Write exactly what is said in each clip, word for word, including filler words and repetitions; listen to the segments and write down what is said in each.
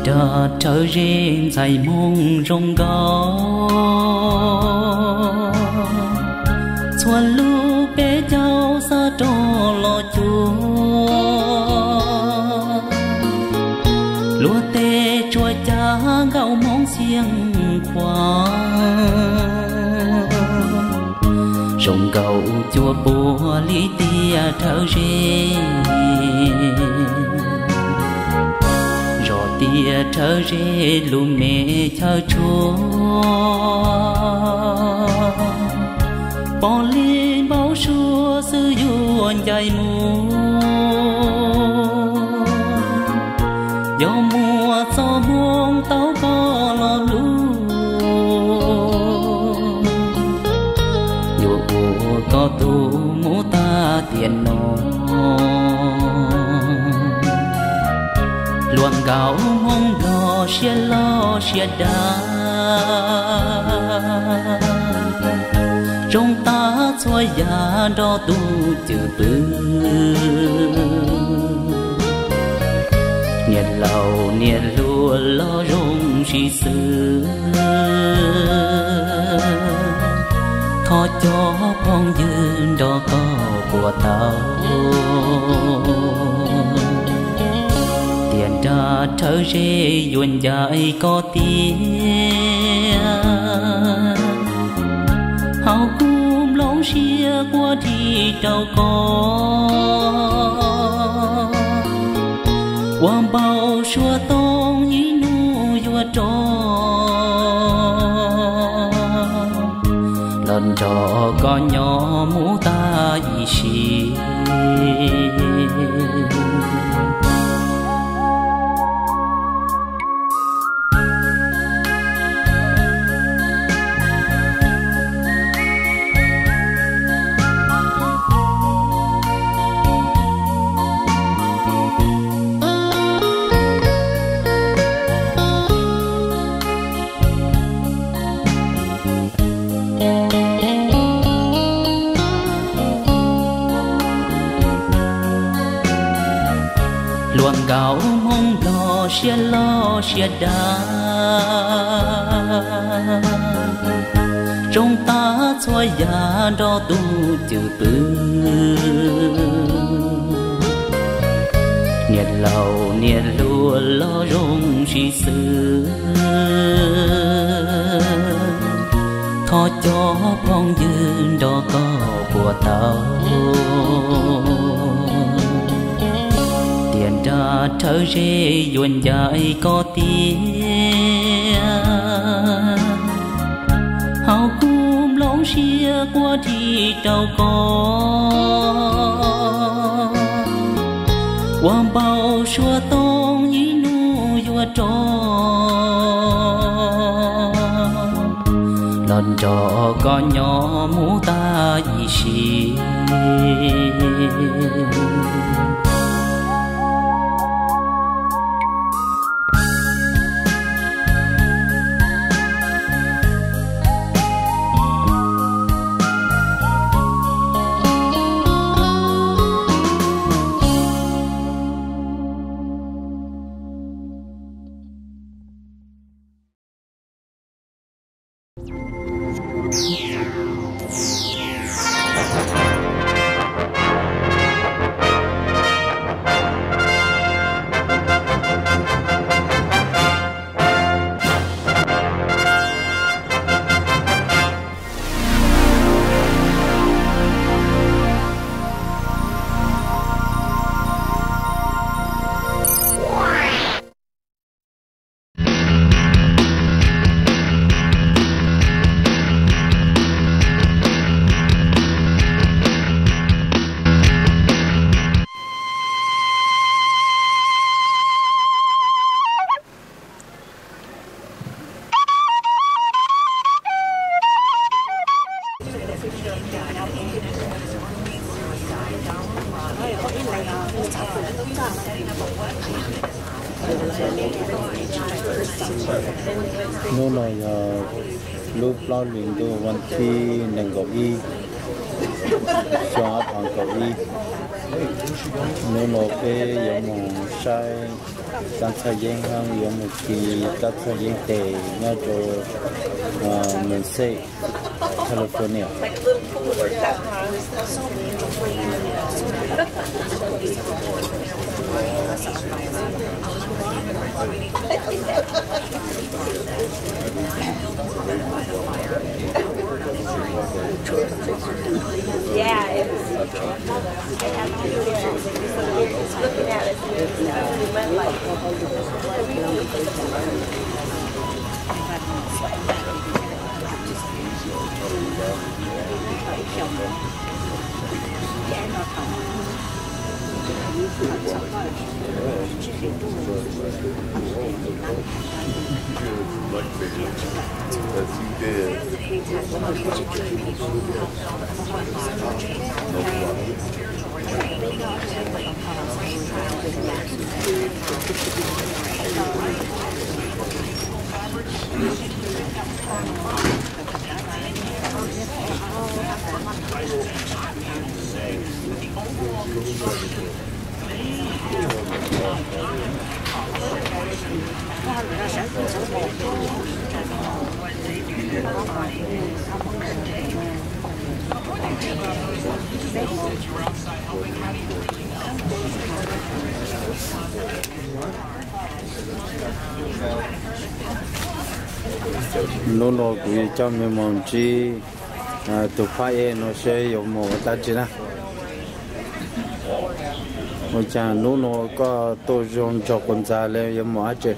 đã trở riêng dài mong rong gó xóa lu bé cháu xa trò lo chúa lúa tê chua cha gạo mong xiềng qua rong gạo chua bùa lý tia trở riêng tia trở về lù mẹ chờ chúa bỏ lên bao xua sư yuan dài mùa gió mùa gió muông tao có lo lũ dù có tu mũ ta tiền nô luồng gạo mong lo xia lo xia đá trong ta xoay giá đo tu chữ bư nhiệt lầu nhiệt lúa lo rong chỉ xứ thọ cho phong dương đo có của tao đã trở về yuan dài có tiếng hào cung lóng xia qua thì đâu có qua bao xua tông như nu vua trò lần trò có nhỏ mũ ta y xì luồng gạo mong lo xia lo xia đá trong ta xoay giá đo tu chữ bư nhiệt lầu nhiệt lúa lo rong chỉ xứ thọ cho phong dương đo có của tao đã trở về yuan dài có tiếng hào cung lóng xia qua thì đâu có qua bao xua tông như nu vua trò lần trò có nhỏ mũ ta y xì Nó nói lúc lo luyện choวันที่หนึ่งเก้าอี้cho thằngเก้าอี้ nếu nó cái giống một sai trong thời gian hơn giống một kỳ trong thời gian tệ nhau cho mình xây California Yeah, it was. I had to do that. Just looking at it, it went like. nó nó cũng cho mình mong chi tụ phải nó sẽ dùng một ta chỉ na một chàng nó nó có tôi dùng cho con trai lên dùng một chứ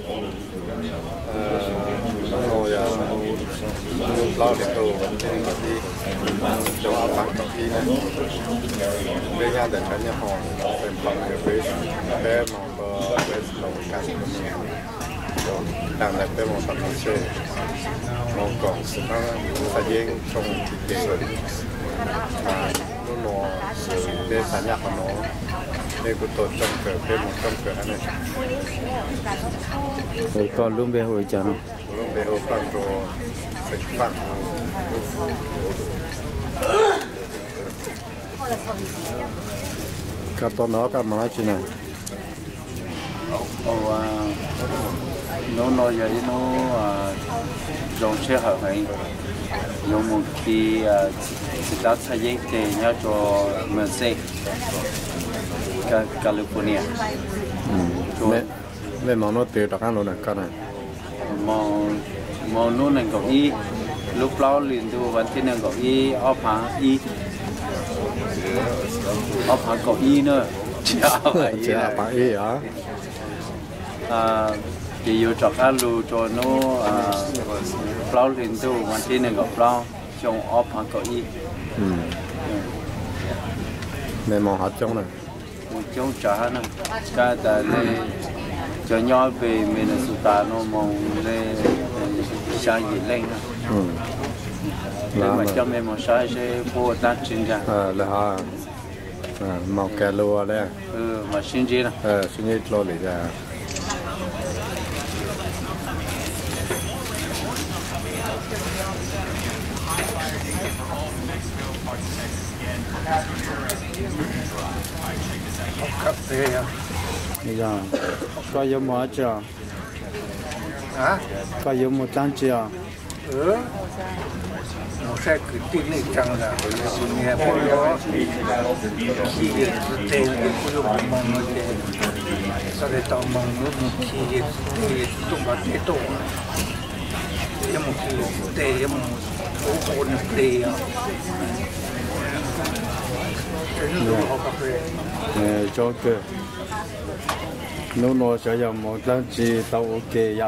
rồi lo để đồ vẫn trên cái gì cho áo bằng cái gì này bây giờ để cái nhà hàngเป็นฝั่งเอเวอร์แค่มองก็เป็นลงกันต่างแต่เป็นมองฝั่งเช่มองก่อนสุดท้ายจะยิงชงที่เกิดมาลูกน้องเดินสัญญาของน้องในกุฏิจงเกิดเป็นมองจงเกิดอันนี้ rồi còn luôn về hồi chẳng luôn về hồiฝั่งตัวฝั่ง cả to nó cả má chứ này Ồ, nó nói vậy nó dùng xe hợp hay dùng một cái chỉ đáp thay giấy để nhớ cho mình xe California. mẹ mẹ mong nó tiêu đặc ăn luôn này con này Mong mong nó này có ý lúc lâu liền tu vẫn thế này có ý ốp hàng ý ốp hàng có ý nữa chỉ là phải ý hả à chỉ yêu cho các lu cho nó lâu liền tu vẫn thế này có lâu trong ốp hàng có ý mẹ mong hết trong này trong trả này cái tại này cho nhau về Minnesota nó mong lên sang gì lên nhưng mà cho mình một sai sẽ vô tác chiến ra à là ha à màu cà lúa đấy ừ mà xin gì nè ờ xin gì lo lấy ra cắt thế à bây giờ có giống một chưa hả có giống một trang chưa ừ nó sẽ cứ tin này chẳng là bởi vì sự nghe bao nhiêu khi việc tên của tôi mong nó để sau đấy tao mong nó một khi việc thì tụng bát thế tổ em một khi tê em một số hồn tê à cái nó họ cà phê cho cái nó nó sẽ dùng một trang trí tao ok ya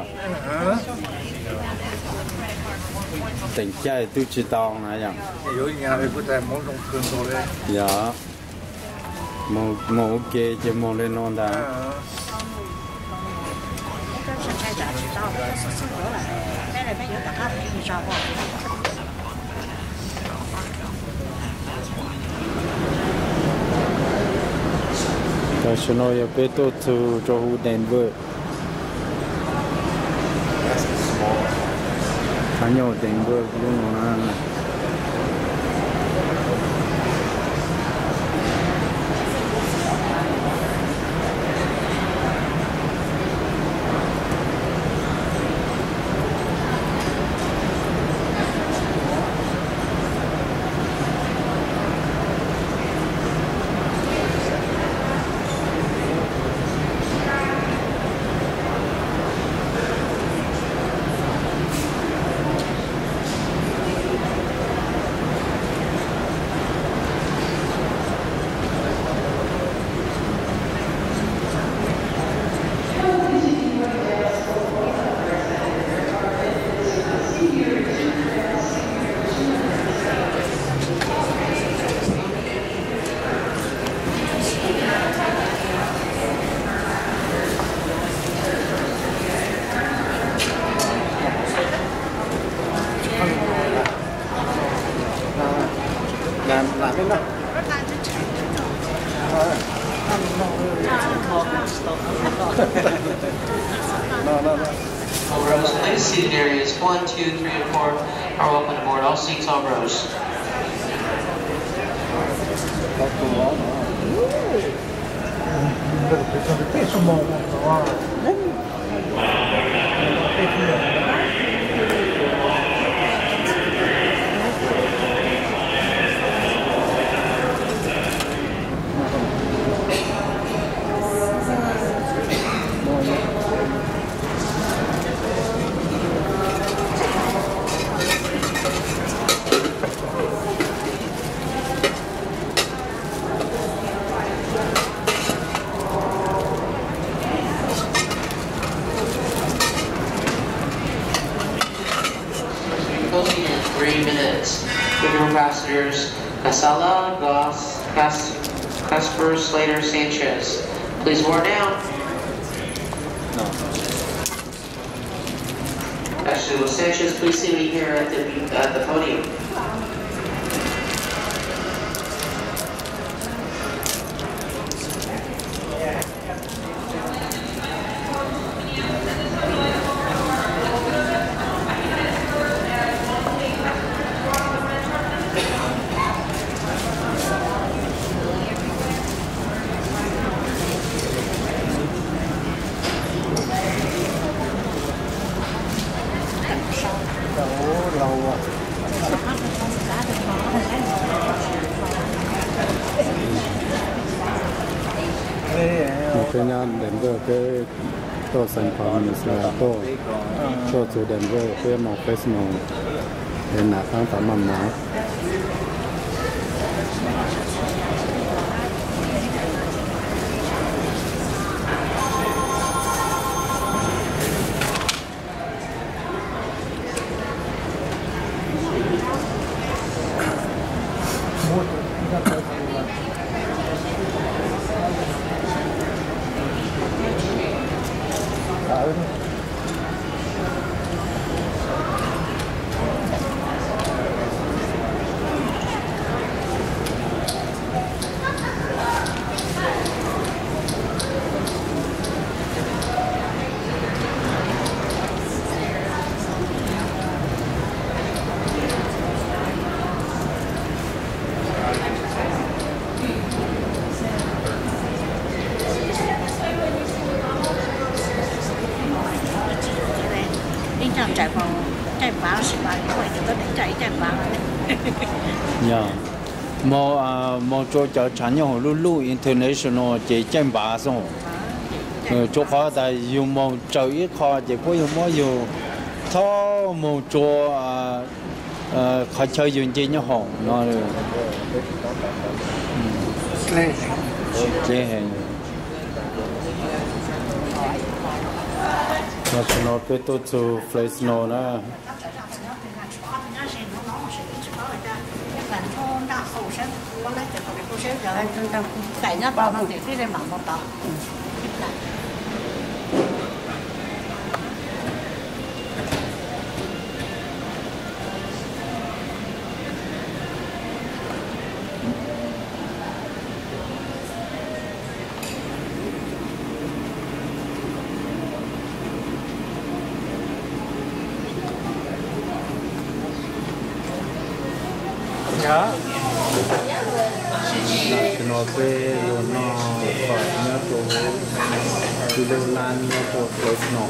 tỉnh chạy tôi chỉ tao này vậy 有nhà thì có thể muốn dùng cường đồ đấy dạ một một ok chỉ một lên non đã cái số nó yêu bé tôi từ cho hú Denver khá nhiều Denver luôn mà no, no, no. All rows, please. Seated areas one, two, three, and four are open to board. All seats, all rows. Closing in three minutes. With your ambassadors, Casala, Goss, Cas Casper, Slater, Sanchez. Please board down. Actually, well, Sanchez, please see me here at the at the podium. cái nhà đến với cái tổ sản phẩm là tổ cho chủ đến với cái màu Facebook để nạp sản phẩm mầm máu chạy vào chạy vào sự bài của mình tôi đánh chạy chạy vào nhờ mò mò cho cho chán nhau lu lu international chỉ chạy vào xong chỗ khó tại dùng mò chơi ít khó chỉ có dùng mò dùng thọ mò cho khó chơi dùng chỉ nhau hỏng nó chế hình national peto to Fresno na cái nhá bao nhiêu thì đây mà một tao national peto no khỏi nhớ tổ từ lâu lan nhớ tổ Fresno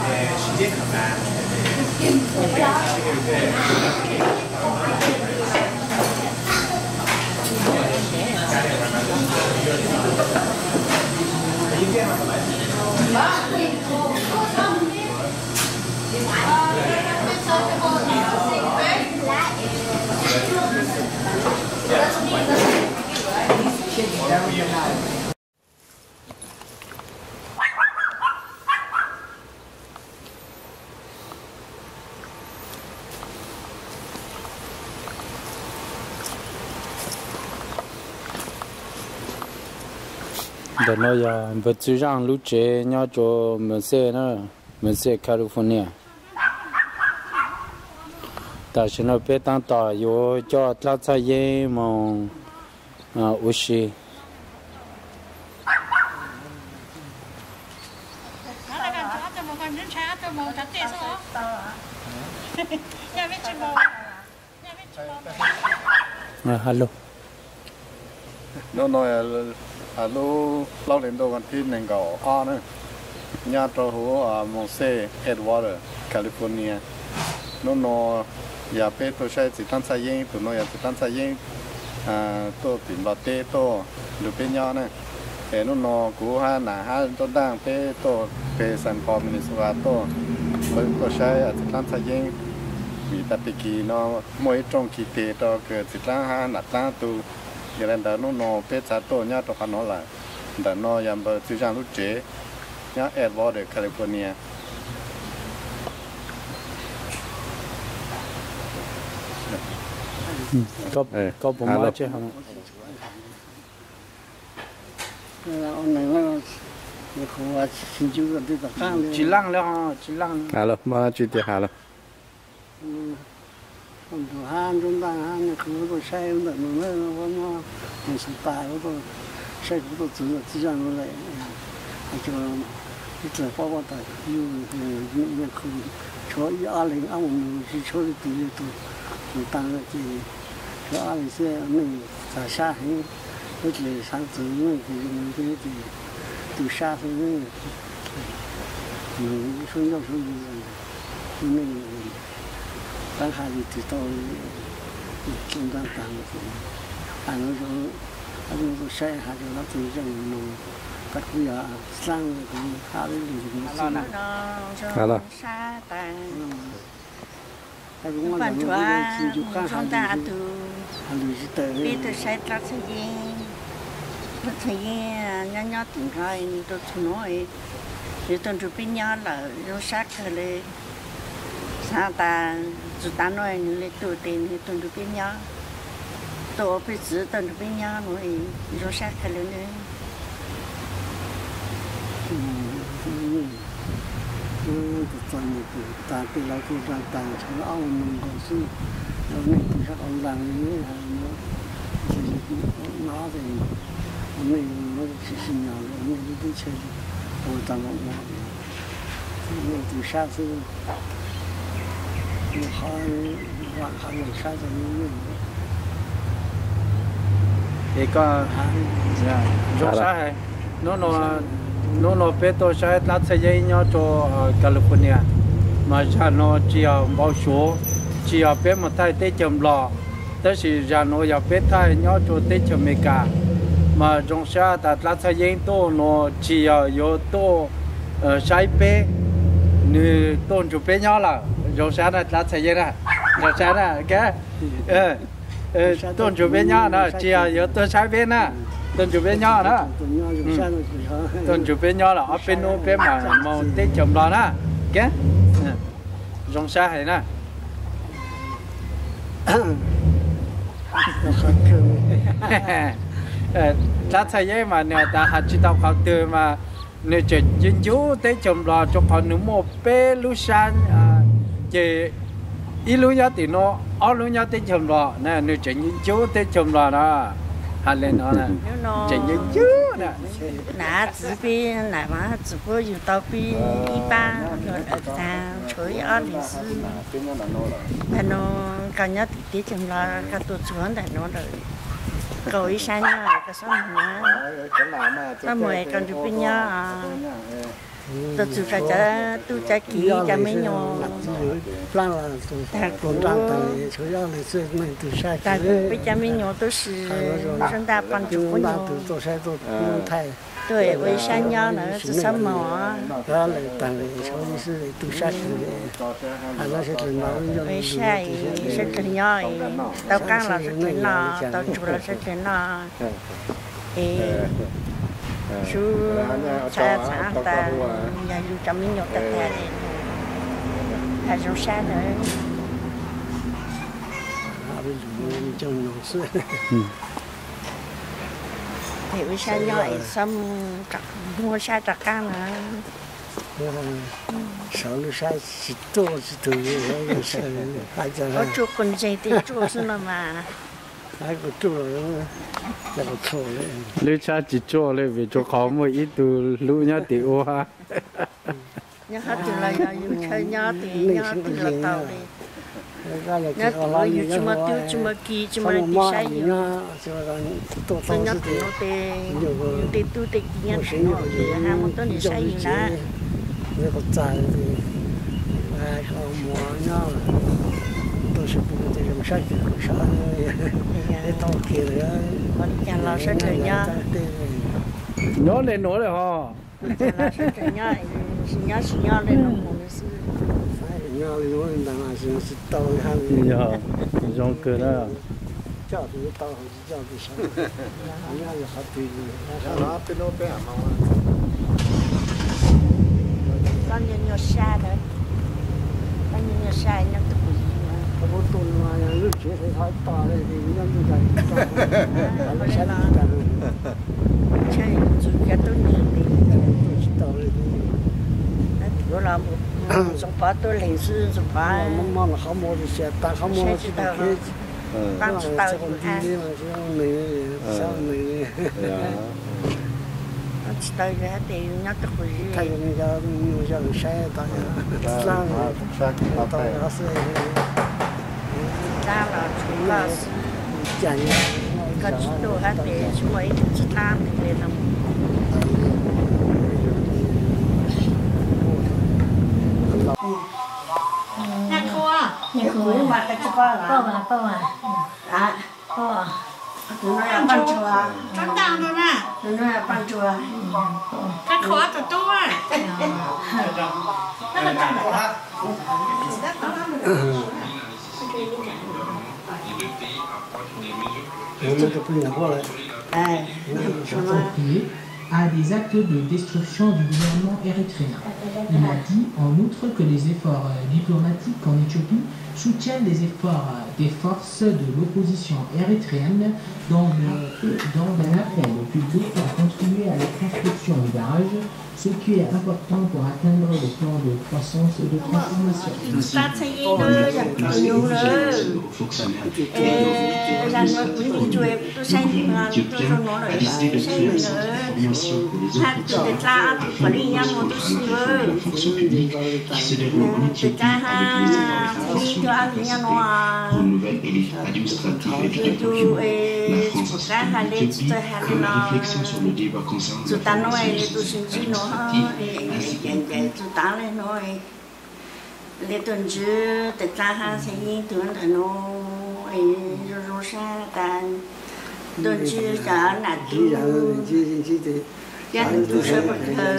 để nói giờ vật chủ rằng lúc trẻ nhau cho mình xe nữa mình xe California tại sao nó biết tăng tỏ vô cho lát xa dê mong ushi còn đến sáng tôi mò chặt tiền sao? Nhà biết chim bò, nhà biết chim bò. À, hello. nó nói à lu lâu đến đâu còn phim nên có o nữa nhà trọ hồ Monse Edgewater California nó nó nhà bé tôi sẽ chỉ tan sai yên tụi nó nhà chỉ tan sai yên à tôi tìm bảo tê tôi được bên nhau này để nó nó cú ha nà ha tôi đang bé tôi bé San Paul Minnesota tôi tôi tôi sẽ chỉ tan sai yên vì tại vì nó mỗi trong kỳ tệ tôi cái chỉ tan ha nà tan tu giờ này đó nó nó bé trả tôi nhá tôi phải nói là đó nó làm bờ tiêu trang lúc chế nhá Edgewater California có có bộ máy chứ không? Ông này nó không xin chú cái gì cả. Chỉ lăng了哈，只lăng. hà lo mà chỉ tiếc hà lo. Ông chủ han chúng ta han nó không có xe nó nó nó nó nó sụp tài nó xe cũng có chữ chỉ ra nó lại. Cho cái chữ bao bao tài yêu yêu không cho ý à linh à mình chỉ cho cái tiền thôi. Mình tăng cái cho ai sẽ mình trả xa hết cái gì sáng sớm mình thì mình cái gì từ xa thôi mình mình xuống nhau xuống gì mình tăng hai thì tôi chúng ta tăng anh nói rồi anh nói xe hai rồi nó từ trong nó các quý à sang cũng hai cái gì cũng Hello. Xa tàn. Bạn chúa chúng ta từ biết từ sai trắc sự gì bất thời gian nhỏ nhỏ từng ngày tôi nói thì tôi chụp hình nhỏ là nó sát rồi sao ta chúng ta nói là tôi tiền thì tôi chụp hình nhỏ tôi phải giữ tôi chụp hình nhỏ nói nó sát rồi nữa toàn bộ ta cái là cái trang tàng cho ông mình còn sư rồi mình cũng chắc ông làm như thế này nó nó thì mình nó chỉ xin nhau rồi mình đi chơi rồi tao nó mình từ xa xưa nó khó hoàn thành được xa cho mình thì có giống sao hay nó nó nó nó bé tôi sẽ lát xe dây nhau cho California mà cha nó chỉ ở bao số chỉ ở bé một thay tết chầm lò tới khi cha nó ở bé thay nhau cho tết chầm mê cả mà trong xe ta lát xe dây tôi nó chỉ ở yếu tôi sai bé như tôi chụp bé nhau là trong xe này lát xe dây ra trong xe này cái tôi chụp bé nhau đó chỉ ở yếu tôi sai bé nè tôi chụp bé nhỏ đó, tôi chụp bé nhỏ là ở bênนู้นbé mà màu tết chồng đó đó, cái, rong xa hay nè, lát thay giấy mà nếu ta hạt chỉ tao khảo từ mà nếu chỉ dính chú tết chồng đó cho họ nấu một bé lúa san, chỉ ít lúa nhá thì nó, ở lúa nhá tết chồng đó, nè nếu chỉ dính chú tết chồng đó đó. Hà lên nó nè, chỉ như chứ nè. Nãy chỉ biết nãy mà chỉ cóอยู่tàu bi一般rồi ở ta chơi ở里斯，但nó cả nhát tí chừng là cả tụt xuống tại nó rồi, cầu ý sáng nhá, cái số mà, cái mười còn chụp bên nhá, tụt chụp cái cha tụt cha kỹ cha mấy nhau. plan là ta cũng đang tới chủ yếu là sự mình từ xa ta bây giờ mình nhỏ tôi是chúng ta bằng chục con nhỏ tôi sẽ tôi thay 对为山腰呢是什么 đó là tặng để cho những sự từ xa à nó sẽ từ nó 为山是真nhỏ tao càng là rất chân nó tao chủ là rất chân nó chú cha sáng ta nhà chú cho mình nhỏ tất cả là trong xa nữa trong nó sự thì với xa nhỏ ấy xong mua xa trạc càng là sáu mươi sáu chỉ to chỉ từ hai giờ có chỗ con dây thì chỗ xin là mà hai cái chỗ là có chỗ đấy lúa cha chỉ cho lên vì cho khó một ít từ lúa nhá thì ô ha nhớ hết từ là yêu chơi nhớ thì nhớ từ là tàu đi nhớ từ yêu chim mà tiêu chim mà kỳ chim mà đi sai nhiều tôi nhớ từ nó tê tê tu tê kỳ nhá nó thì hai một tuần đi sai nhiều lá cái có trái thì ai có mua nhau tôi sẽ bù thì làm sao thì không sao để tao kia rồi còn nhà lo sẽ trời nhá nhớ lên nổi rồi ha nhà lo sẽ trời nhá nhớ chỉ nhớ lên nó muốn sư phải nhau thì nói là là sự sự tao hay dạ giống cái đó cho thì tao hay cho thì sao nhớ là hết thì nó cái nó bé mà con nhìn nhớ xa đấy con nhìn nhớ xa nhớ tụi gì mà có một tuần mà lúc trước thì hỏi to đây thì nhớ như vậy nó sẽ là chơi chỉ cái tôi nhìn đi tao đây rồi là dùng phá tôi lấy sư dùng phá mong mong là không mua thì sẽ ta không mua thì ta cái bán chỉ tao cũng đi đi mà sao này sao này chỉ tao ra thì nhắc được gì thay vì giờ giờ xe ta ra ra tao tao nó sẽ ra là chúng là chạy có chỉ đồ hết để chúng ấy chỉ làm để làm nhà khô nhà khô mà cái chua là bao mà bao mà à bao nó là ban chua Trắng đào rồi nè. nó là ban chua Cái khó của tôi. à des actes de destruction du gouvernement érythréen. Il a dit en outre que les efforts diplomatiques en Éthiopie soutiennent les efforts des forces de l'opposition érythréenne dans, le, dans un appel au public à contribuer à la construction du barrage, ce qui est important pour atteindre le plan de croissance et de transformation. Une nouvelle élite administrative et la France a dit que la réflexion sur le débat concerne la formation administrative ainsi que lê tuần trước từ ta ha sẽ như tuần là nó ấy rồi sa tan tuần trước cả là tu gia đình tu sửa bất ngờ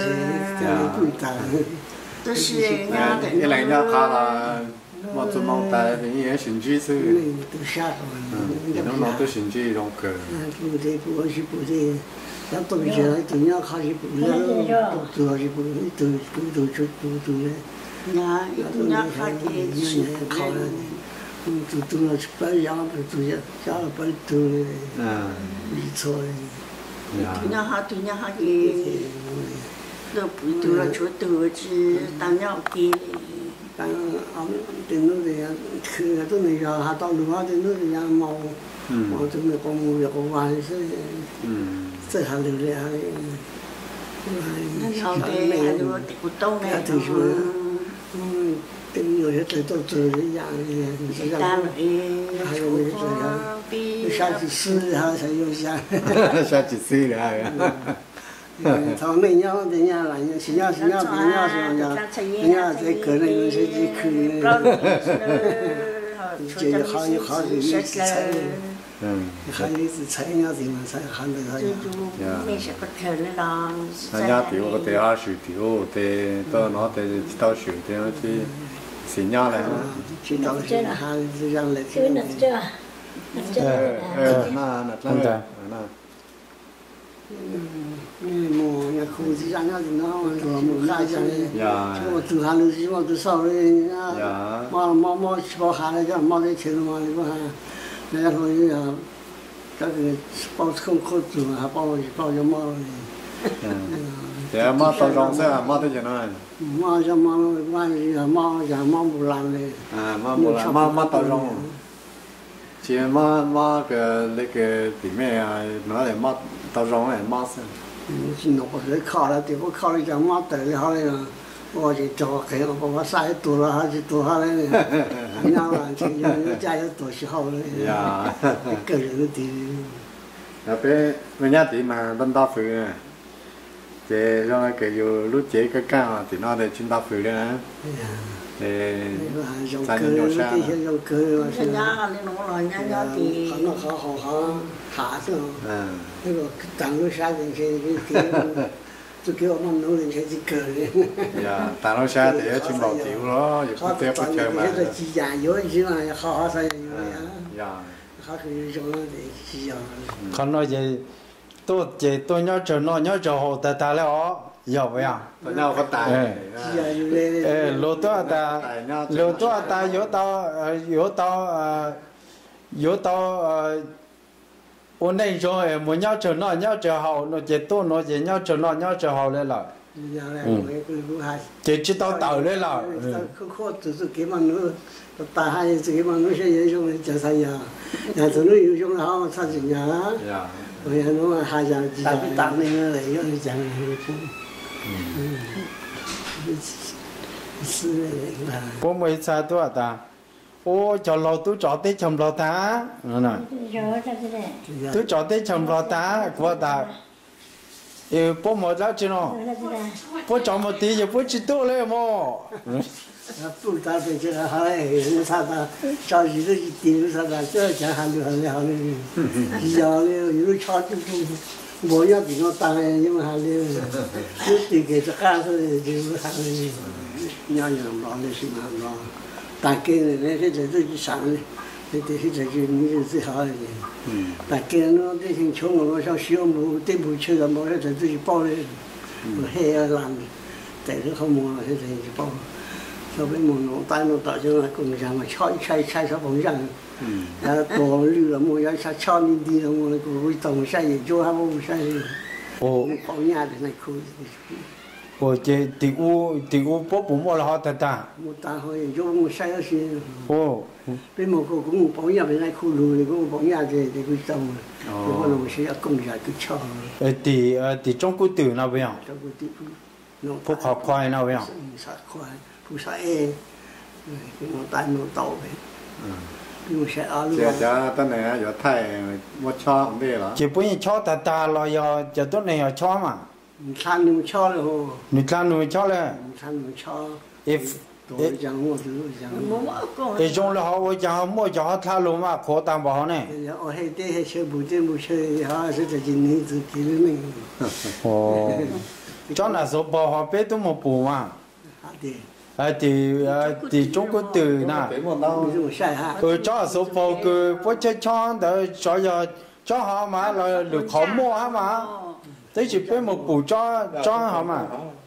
tôi sửa nhau cái này nhau khá là một số mong ta thì như sinh trí sư thì nó nói tới sinh trí đồng cờ bù thế bù gì bù thế các tôi bây giờ tụi nhau khai gì bù thế tụi họ gì bù tụi tụi tụi tụi tụi tụi nhà tụi nhau khai gì khai tụi tụi nó phải giáo tụi giáo là phải tụi bị thôi tụi nhau họ tụi nhau họ gì được tụi nó chúa tụi chứ tao nhau kia đang ông tiền nó thìคือตัวนี้ก็หาตอนรู้ว่าtiền nó thìยังมองมองถึงเนี่ยก็มูอยากก็วายใช่ใช่หาเรื่องอะไรเขาเดี๋ยวดูติดกุต้งเลยถึงช่วยเป็นอยู่ที่ตัวตัวตัวอย่างนี้ตามเอง还有那个下去试哈才有下下去试了他们人家人家来，人家人家人家是人家人家在个人有些地区，这好有好的一次菜，嗯，还有一次菜人家地方才喊得他。 没什么可能啦。 人家丢个第二手丢，第到那第到手的那去新疆来， 去到去还是这样来。 去那这，那这。 呃，那那那个那。 嗯，么也可以让人家那么么开讲的，我做下路子，我做少的，啊，毛毛毛七八下来讲，毛在吃嘛，你看，人家说呀，这个包车可做还包包着毛的。 嗯，对啊，毛到上山，毛在哪呢？ 毛像毛万里啊，毛像毛不烂的。 啊，毛不烂，毛毛到上。chỉ mà mà cái lấy cái gì mẹ nói là mà tao rong này mà sao chỉ nó có thể khảo là thì có khảo là chẳng mà tới là hỏi là 我就做给我把我晒多了，还是多下来呢。nhau là chỉ nhớ trai nó tuổi xưa hậu đấy. Cái người thì. Là bé bây giờ thì mà bên đó phụ nè. Chế cho cái dù lúc chế cái cao thì nó để trên đó phụ đấy nè. Để sang những chỗ xa. Dùng cơ mà cái nhá lên nó rồi nhá nhá thì nó khó khó khó hạ thôi. Cái rồi tặng lúc xa thì cái cái tôi kêu ông nói là cái gì cờ đấy. Dạ, tặng lúc xa thì trên bảo tiểu đó, giờ cũng tiếp tục chơi mà. Cái chỉ dài dối chứ mà khó sao vậy? Dạ. Khó cái chỗ nó để chỉ dài. Còn nói gì tôi chỉ tôi nhớ chờ nó nhớ chờ hồ ta ta lại ó giờ vậy à? Tôi nhau có tài. Ê, lô tôi ta lô tôi ta yếu tao yếu tao yếu tao ổn định rồi muốn nhớ chờ nó nhớ chờ hậu nó chỉ tôi nó chỉ nhớ chờ nó nhớ chờ hậu lên lại. Chỉ chỉ tao tàu lên lại. Không khó từ từ cái mà nữa ta hay từ cái mà nữa sẽ dễ trong chờ sai giờ. Nhà tôi nói yêu trong là họ sao chỉ nhớ. Rồi nó hai giờ chỉ tao biết tạm nên nó lấy nó chẳng bố mấy sao tôi ta ô cho lo tôi cho tới chồng lo ta nè tôi cho tới chồng lo ta của ta ừ bố một đó chứ nó bố cho một tí giờ bố chỉ tôi lấy mà bố ta phải chơi hay nó sao ta cho gì đó gì tiền nó sao ta chơi chẳng hạn được hay là giờ nó cho chúng tôi mỗi nhà thì nó tăng nhưng mà hàng đi trước thì cái giá thôi thì nó hàng đi nhau nhau lo lên xin hàng lo tại cái này này cái này tôi chỉ sáng thì thì cái này cái mình chỉ hỏi gì tại cái nó cái hình chung nó sao siêu mù tên mù chơi là mỗi cái tôi chỉ bao lên một hè làm tại nó không mua cái thì chỉ bao sau bên một nó tay nó tạo cho nó cùng rằng mà choi chai chai sao bóng rằng à tổ lưu là mua cái sao cho đi đi là mua cái cái tổng sai gì cho ham mua sai ồ có nhà thì này khu ồ chị thì u thì u bố bố mua là họ ta ta mua ta thôi cho mua sai đó xí ồ bên một cô cũng có nhà bên này khu lùi cũng có nhà thì thì cái tổng cái con nó sẽ công giải cái cho thì thì trong cụ tử nào vậy trong cụ tử nó phúc học khoai nào vậy sạch khoai phúc sạch e cái nó tay nó tàu vậy nhưng sẽ ở luôn. Giờ tao này giờ thay mua cho không biết là. Chỉ bữa giờ cho ta ta lo giờ giờ tốt này cho mà. Khăn nhưng cho là hồ. Mình khăn nhưng cho là. Khăn nhưng cho. If tôi chẳng mua thứ chẳng. If trong là họ bây giờ mua cho họ thà luôn mà khó đảm bảo này. Ở hay thế hay chơi bùi thế bùi chơi họ sẽ trở thành những thứ kia mình. Ồ. Cho là số bảo họ biết tôi một bù mà. À thì thì trong cái từ nè, ừ cho số phố cứ bố chơi cho đỡ cho giờ cho họ mà là được họ mua hả mà, thế chỉ biết một bù cho cho họ mà,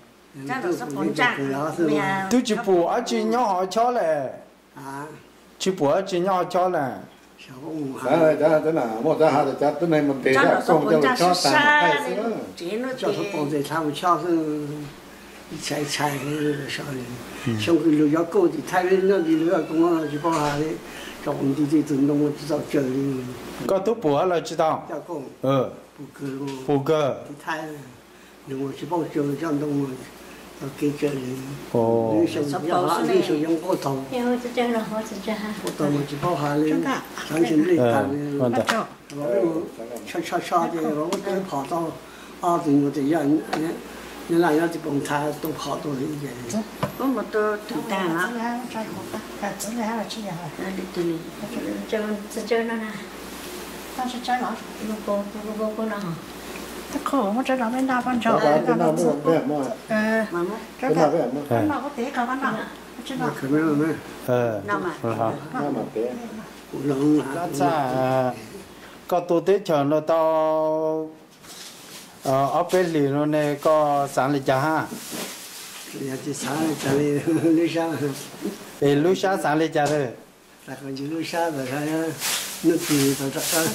tôi chỉ bù ở chỉ nhau họ cho lệ, chỉ bù ở chỉ nhau cho lệ. Đó đó đó là một ra hai là cho tới nay mình để ra xong cho cho tạm hay xíu, cho số phố để tham cho chạy chạy cái sao xong cái lừa gió cô thì thay lên nó thì lừa cũng nó chỉ bao hà đấy chọn đi đi từng đông chỉ tao chơi đi có thuốc bùa là chỉ tao ừ bù cơ bù cơ thì thay nhưng mà chỉ bao chơi cho đông rồi tao kêu chơi đi ồ đi sử dụng họ đi sử dụng cô tàu cô tàu chỉ bao hà lên sáng sớm đi tàn cho cho cho thì nó cái họ tao à thì người thì dân nên là nó chỉ bằng thà tôi họ tôi lý giải có một tôi thực ta hả cho một ta tự là là chi hả đi từ đi chơi chơi nó nè ta sẽ chơi nó cô cô cô cô nào ta khổ mà chơi nó bên nào con trò cái nào mua bé mua ờ mà mua cái nào cái nào có té cả con nào chơi nó cái nào nữa ờ nào mà nào mà té lòng là sao có tôi tới chờ nó tao ở bên lì nó này có sáng lịch cha ha, nhà chỉ sáng lịch cha đi lúc sáng, để lúc sáng sáng lịch cha rồi, là còn chỉ lúc sáng rồi hay nước gì rồi chắc chắn,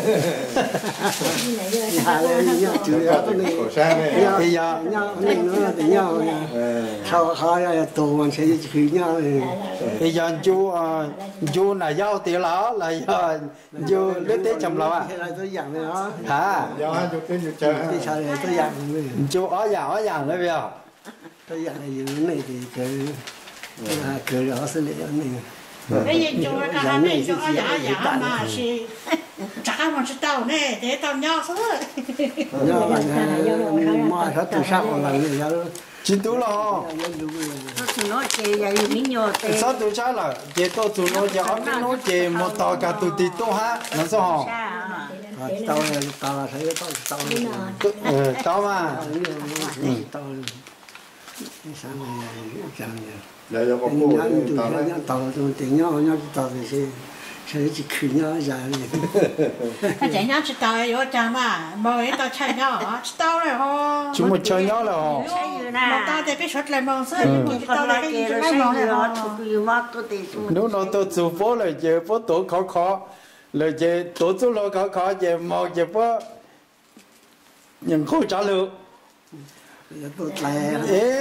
nhà này nhà chủ yếu tôi này, nhà nhà nhà này nó là nhà, sau hai là tổ mình sẽ chỉ nhau này, bây giờ chú chú là giao tiền lão là giờ chú lấy tiền chồng lão à, tôi dặn này đó, hả, giao hai chục tiền chục chơi, thì sao này tôi dặn, chú ở nhà ở nhà đấy bây giờ, Tôi giờ này những này thì cái là cái đó sẽ lấy này. Bây giờ cho cái hai bên cho giả giả mà thì chắc mà chỉ tao này để tao nhau thôi. Nhau là mà hết từ sau là người ta chín tú lo. Tụi nó chè vậy miếng nhỏ tê. Sao tụi cháu là chè to tụi nó chè ớt nó chè một tàu cả tụi tì to ha, nó sao hả? tao là tao là thấy tao tao. Ừ, tao mà. Tao sáng này chẳng nhỉ. Dạ dạ có cô tao đấy. Tao tụi tiền nhau nhau tao thì sẽ sẽ chỉ khử nhau ra đi. Cái chuyện nhau chỉ tao có chả mà, mọi tao chơi nhau, chỉ tao này ho. Chúng mình chơi nhau là ho. Mà tao thì biết xuất lại mong sớm, chỉ tao là cái gì cái mong này ho. Nếu nó tôi chụp phố là chơi phố tổ khó khó, là chơi tổ chụp lo khó khó chơi mò chơi phố, nhưng không trả được. Tốt lại.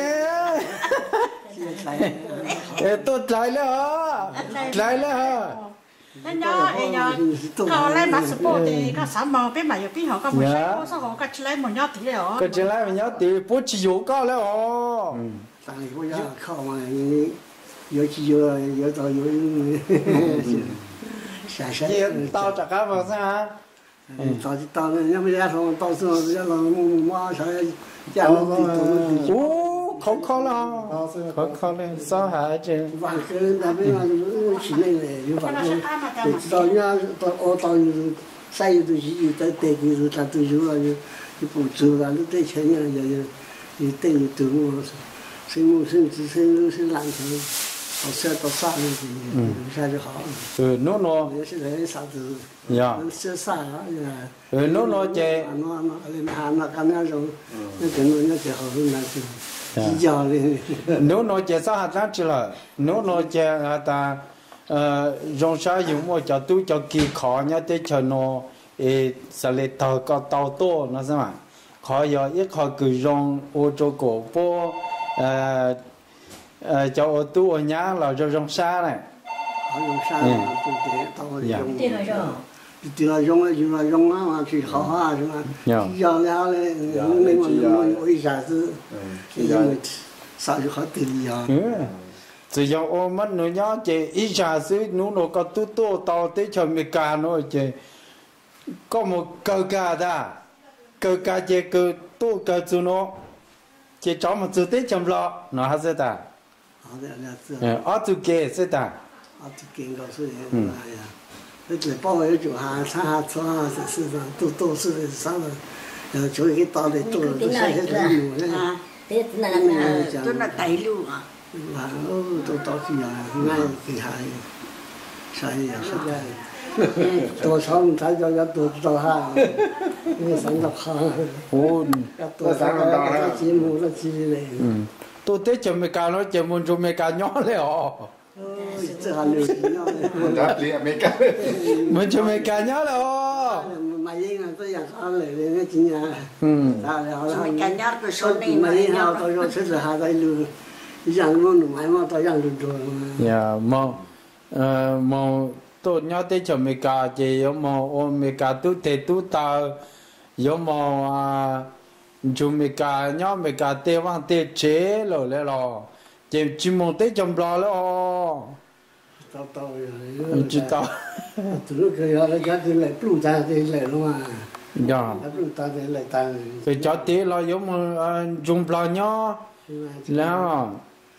Ê, tốt lại nữa hả? Lại nữa hả? Nên nhớ, ấy nhớ, họ lấy bắt support thì các sản phẩm bên mà bên họ có một số có số họ có chỉ lấy một nhát tí rồi. Có chỉ lấy một nhát tí, bố chỉ dùng cao đấy hả? Tại vì bây giờ không mà có chỉ có có tao có xả xả. Tao chắc cả vào sao? Tao tao nhưng mà ra thôi tao xong rồi là mua sai giá nó thì ô khó khó lo khó khó lên sao hả chị vài cái là bây giờ chỉ này này như vậy thôi tao nhá tao ô tao xây từ gì tới tệ cái rồi tao từ chỗ là cái phụ trợ là lúc đấy chơi nhà giờ thì tiền từ mua sinh mua sinh sinh sinh làm thôi tao sẽ tao xa lên thì sai cho họ ừ nó nó sẽ lấy sao từ dạ sẽ xa đó ừ nó nó chơi nó nó lên hàng nó cắn nhau rồi nó cái nó nó cái họ hơn là chỉ giờ lên nếu nó chơi sao hạt lát chứ là nếu nó chơi ta rong sa dùng một cho tôi cho kỳ khó nhá để cho nó ê sẽ lấy tàu có tàu to nó sao mà khó giờ ít khó cứ rong ô tô cổ po cho ô tô ở nhà là cho rong sa này rong sa tôi để tàu đi thì là rong là dùng là rong á mà chỉ khó ha chứ mà giờ ra này mình mà mình ôi già chứ giờ sao cho khó tìm giờ chỉ giờ ôm mất nữa nhá chị ít già chứ nó nó có tu tu tàu tới cho mình cả nó chị có một cơ cả đó cơ cả chị cơ tu cơ chú nó chị cho một chú tới chăm lo nó hết rồi ta ở tu kia sẽ ta ở tu kia có sự hiện tại那只包围住下，擦下搓下，是是的，都都是啥的，呃，做一个大的做，都晒些土木的。啊， 这那那都那带路啊。 啊，哦，都到去啊，俺给下，啥也是的。多少才叫要多知道哈，因为上到哈。 哦， 要多少个节目了之类。 嗯，都得就没干了，节目就没干鸟了。 这还流行呢， 我没干， 我就没干鸟了。 买烟啊，这样他来的那几年， 嗯， 他了了， 没干鸟就说你买烟啊，到时吃吃还在路，养路路买嘛，到养路做嘛。 呀，毛，呃，毛都鸟得就没干，这有毛我没干都得都到，有毛啊，就没干鸟没干得往得接了来了。chỉ chỉ một tới chồng lo đó, tao tao rồi, chỉ tao, từ lúc cái đó là cái lại plug ra thì lại luôn mà, dạ, plug ta thì lại ta, rồi cho tí lo giống mà dùng lo nhá, là,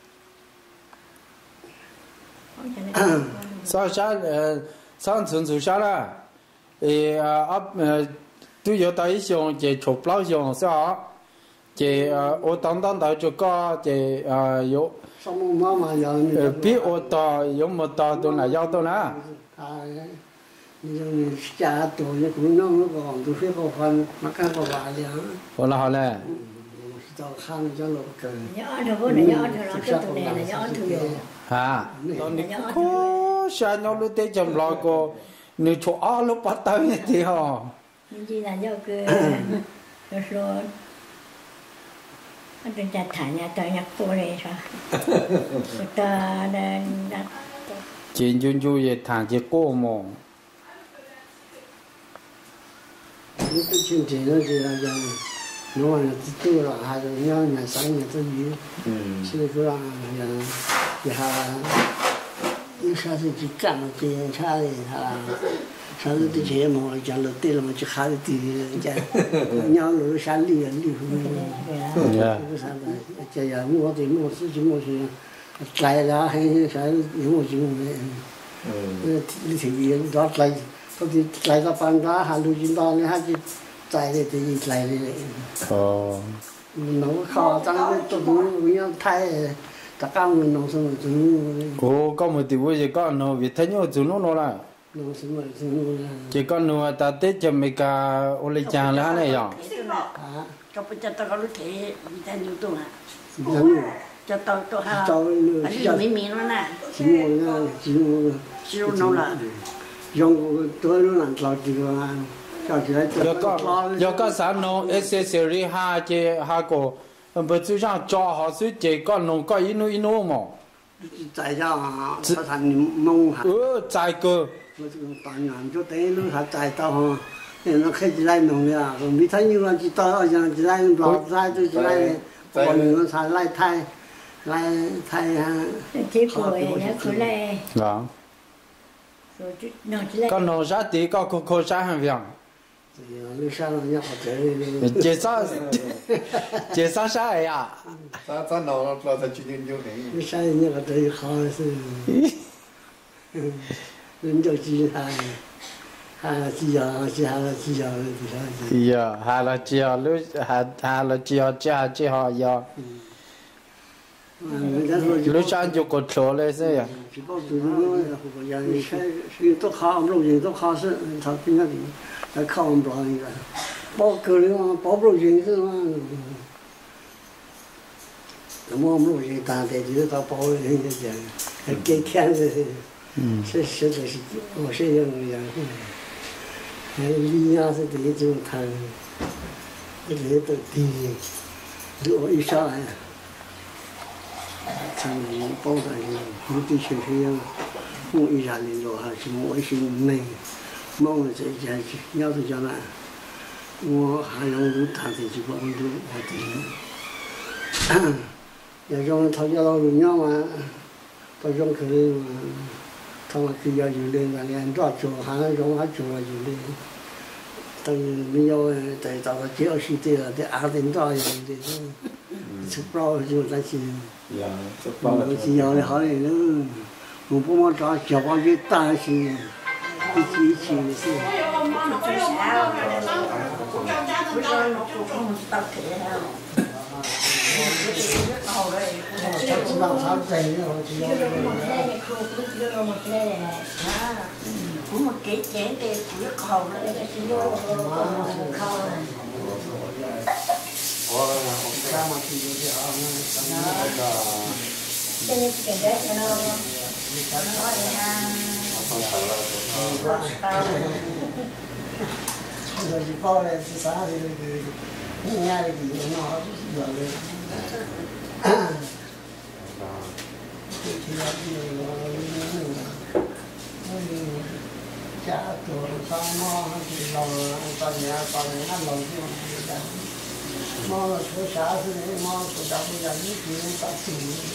sao sao sao chuẩn chuẩn sao là, thì ấp tôi giờ tới xong chỉ chụp lo xong sao chị ô tông tông tới chỗ có chị yếu biết ô tô yếu một tô tôi là giao tôi nè nhưng cha tôi cũng nó nó còn tôi phải có phần mà cái có vài liền còn là họ nè tao khăn cho lộc cười nhớ được cái này nhớ được là cái tụi này là nhớ được hả tao đi cố sao nhau lúc tết chầm lo cô nếu chỗ ở lúc bắt tay như thế hả nhưng chỉ là nhớ cái rồi anh đừng chặt thả nhà tôi nhặt cô này sao? Ta đang đặt. Chuyện chung chung về thằng chỉ cô mồ. Những cái chương trình đó thì là rằng nó là tôi là hai đứa nhau nhà sáng nhà tôi gì xưa tôi là nhà nhà hà những sao thì chỉ cạn một tiền sao thì hà sao thì chế mà chẳng được tiền mà chỉ khai được tiền chả nhau rồi sáng đi ăn đi không chả giờ mua tiền mua sự mua sự lại là hay sao mua gì mua thì thì đó lại có thì lại là bán ra hàng đồ gì đó này hay chạy đi thì lại đi ờ nó khó tăng cái tụi nó nhau thay tất cả người nông dân chúng cô có một điều gì có nó vì thế nhau chúng nó nó là nông dân mà chúng chỉ có nó ta tết cho mấy cái ô lê chàng là này à cho bây giờ tao có lúc thế bị thay nhiều tuổi à cho tao tao ha anh đi mấy miếng nữa nè chỉ mua chỉ mua chỉ mua nấu là dùng tôi nó làm sao thì giờ có giờ có sản nó accessory ha chế ha có bây giờ rằng cho họ sử chế có nó có inu inu mà tại sao họ thành mông hả ừ tại cơ toàn làm cho thế nó hạt tại tao họ nó khi chỉ lại nông nha rồi mới thấy như là chỉ tao ở nhà chỉ lại lọt ra tôi chỉ lại còn nó xài lại thay lại thay ha chế của nhà của lại vâng con nó ra tí có cô cô ra hàng việc chế sao chế sao sai à sao sao nó nó là chuyện như thế này sai như là đấy khó sự nên cho chị hai hai chị à chị hai là chị à thì giờ hai là chị à lúc hai hai là chị à chị à chị họ giờ lúc sáng chụp cột số lên thế à chỉ có tụi nó là của nhà này cái tôi khó lúc gì tôi khó sự thật cái gì là không rõ gì cả bao cơ nữa bao bao gì thế mà mua mua gì ta để chỉ tao bao gì vậy cái cái khen gì是是的是我是用的呀还有李亚是这种谈这些都低我一上来像包的目的确实要我一下领导还是我是没忙了这一件事要是将来我还用路谈的就帮助我的要让他家老人家嘛他用可能他们需要有的那连抓住还能让他做了有的等没有在找个教师的的阿丁抓有的吃不着就那些我只要的好点了我不忙抓小帮去担心一起一起的事不是我做工到这样知道他在那我只要 cũng một cái chén để chỉ khẩu nữa để chỉ vô khẩu này. Cho nên cái đấy cho nó nó nói là rồi chỉ bao này thì sáng thì nghe thì nó giờ lên thì là cha tuổi sau nó thì lòng tao nhà tao nhà lòng thì nó là số xã thì nó số đặc biệt là những chuyện ta xử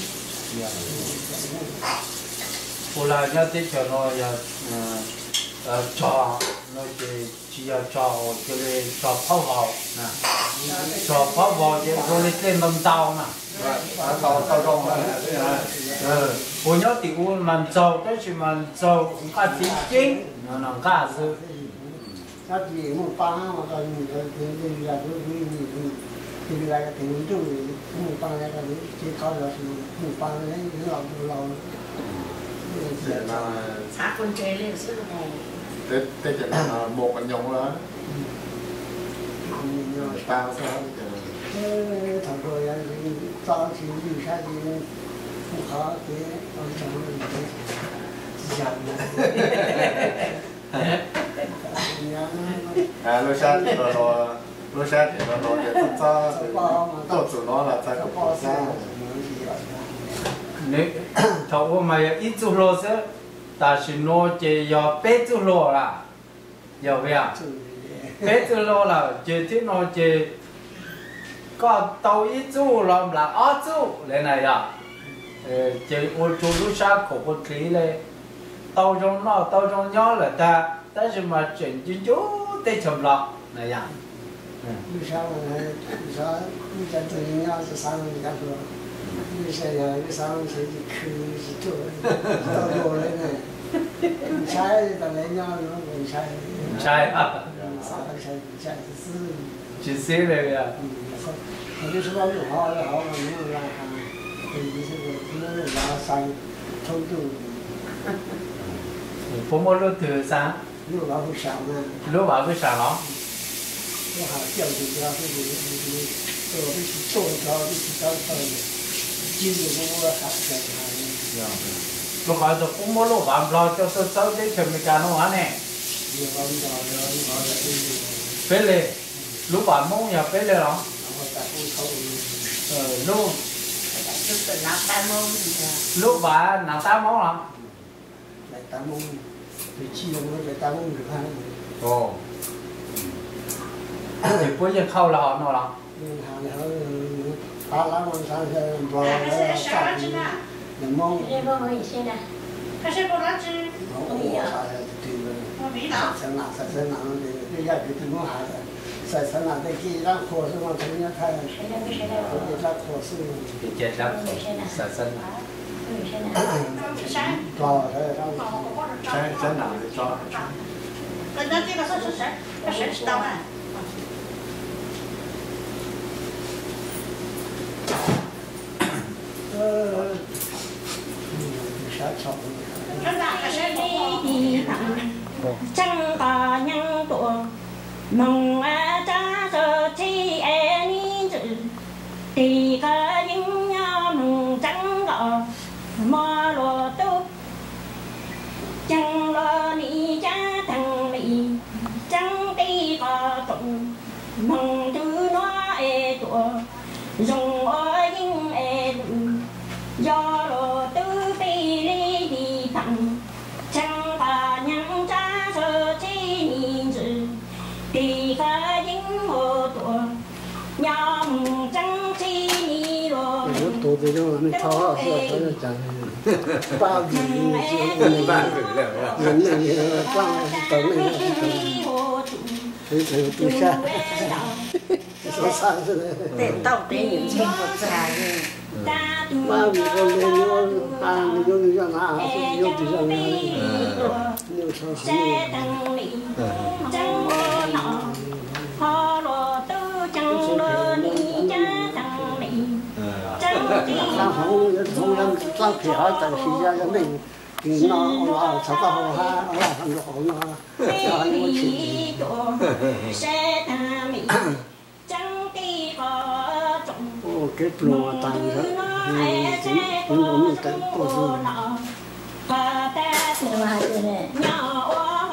cô là nhớ tới cho nó là trò nó chỉ chỉ là trò cái này trò pháo vào nè trò pháo vào thì rồi lên mâm tàu nè tàu tàu rong nè ờ cô nhớ thì cô làm giàu cái chuyện mà giàu cũng có chính chính nó nó cả sự nó chỉ một ba mà còn thì thì là cái gì thì là cái tình yêu một ba này là chỉ có là một ba này nó làm được lâu xã con chơi lên sức này Tết Tết chỉ là một anh nhung đó bao sao thằng rồi tao chỉ đi sai đi không khó thế ông chồng mình giảm à lúc sáng rồi rồi lúc sáng thì nó nói về tất cả tốt của nó là tại có sao nếu thầu mà ít chút rồi sẽ ta chỉ nói chỉ có bé chút rồi là, hiểu không? Bé chút rồi là chỉ thế nói chỉ có tàu ít chú làm là ở chú lên này à chỉ ô chú lúc sáng khổ một tí này tàu trong nó tàu trong nhỏ là ta ta chỉ mà chuyển chú chú tới chậm lọ này à lúc sáng này lúc sáng lúc sáng tự nhiên nhau sẽ sáng mình gặp rồi lúc sáng là lúc sáng sẽ đi khử đi chỗ tàu đồ lên này sai ta lấy nhau nó cũng sai sai à sai sai sai是 chỉ xí này à 我就说有好有好，没有让他，对，就是我那个拉山抽度， phố mua lúc từ sáng lúc đó cũng sáng mà, lúc bảo cái sáng đó lúc họ tiêu thì ra cái gì gì, rồi cái tổ cho cái tổ cho, chín giờ cũng mua hạt cái này, lúc bảo rồi phố mua lúc bảo lo cho tôi sáu cái chừng cái nó hả nè, giờ bảo giờ giờ bảo là cái gì, phê lệ, lúc bảo mua nhà phê lệ đó, lúc lúc bà nào ta món lắm lại ta mong thì chia nó lại ta mong được hai ồ thì bây giờ khâu là họ nào lắm nhưng hàng này họ phá lá con sang xe bò nó sạch thì mong 这个我以前的，可是不能吃。 我啥呀？对了，生哪生生哪的，这家给对我孩子，在生哪的给让科室嘛，成天看，给让科室。 thì chết lắm sợ sinh Cho thế đâu. Sẽ sẽ nào để cho. Cái đó cái đó sẽ sẽ sẽ sẽ đâu à? Ờ. Sẽ chọn. Chẳng có nhân của mong cha cho chi em chữ thì có những nhau mong chẳng có mò lúa tốt chẳng lo ni cha thằng mì chẳng đi có trụng mong thứ nó e tuổi dùng ở những e do lúa tư bi li đi thằng chẳng có những cha cho chi nhìn chữ thì có những hồ tuổi nhom trắng chi ni lo tôi bây giờ nó khó rồi tôi chẳng bao gì gì bao gì gì bao tao này tôi tôi tôi xa số xa rồi để tao để những chuyện vật dài bao nhiêu con lên nhau à nhiều nhiều nhà nào nhiều thì sao này nhiều sao sao chẳng nọ họ lo tư chẳng lo ni cha thằng mì chẳng đi sao không không làm sao thì họ tại khi ra cái mình thì nó nó sao có họ ha nó làm nó nó nó nó đi sẽ ta mì chẳng đi có trồng cái plong tàn đó thì cũng cũng như cái cô sư và ta Cái đó hai cái này. nhỏ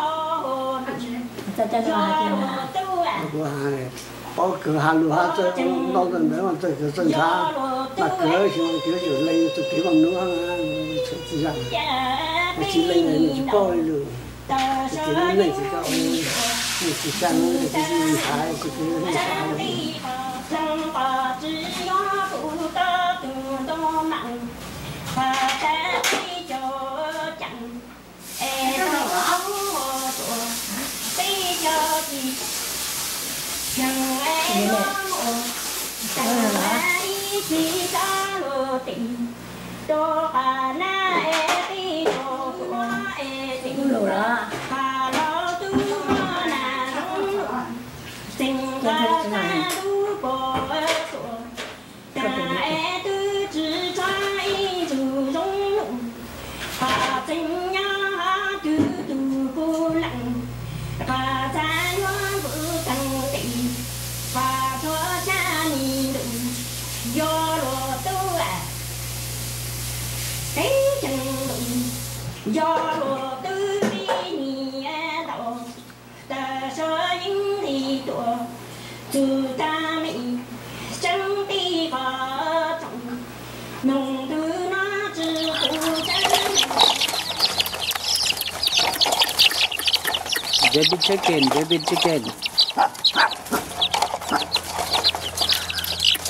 Ta cho nó hai cái này. của hai có cửa hàng luôn ha cho nó gần đấy mà tôi cứ chân xa mà cửa thì mà cửaอยู่lên tôi kiếm bằng nữa chỉ rằng chỉ lên này chỉ coi luôn chỉ lên này chỉ có chỉ sang chỉ chỉ thái chỉ cứ lên sao chẳng có chỉ có phụ tơ từ đó mặn và ta đi cho chẳng e đó ông tổ đi cho gì chẳng e đó chẳng ai chỉ ta lo tình cho à na e đi cho của e tình Lùa đó. hà lo tu na rong tình ca ta tu bộ tổ ta e tu chỉ cho ai dù rong lụng hà tình nhá tu tu cô lặng và cha nhớ vợ tăng tình và cho cha nhìn đừng do lo tu à thấy chẳng đừng do lo tư đi nhì đầu ta cho những thì tuổi từ ta mỹ chẳng đi vào trọng nồng tư nó chỉ phụ chẳng baby chicken baby chicken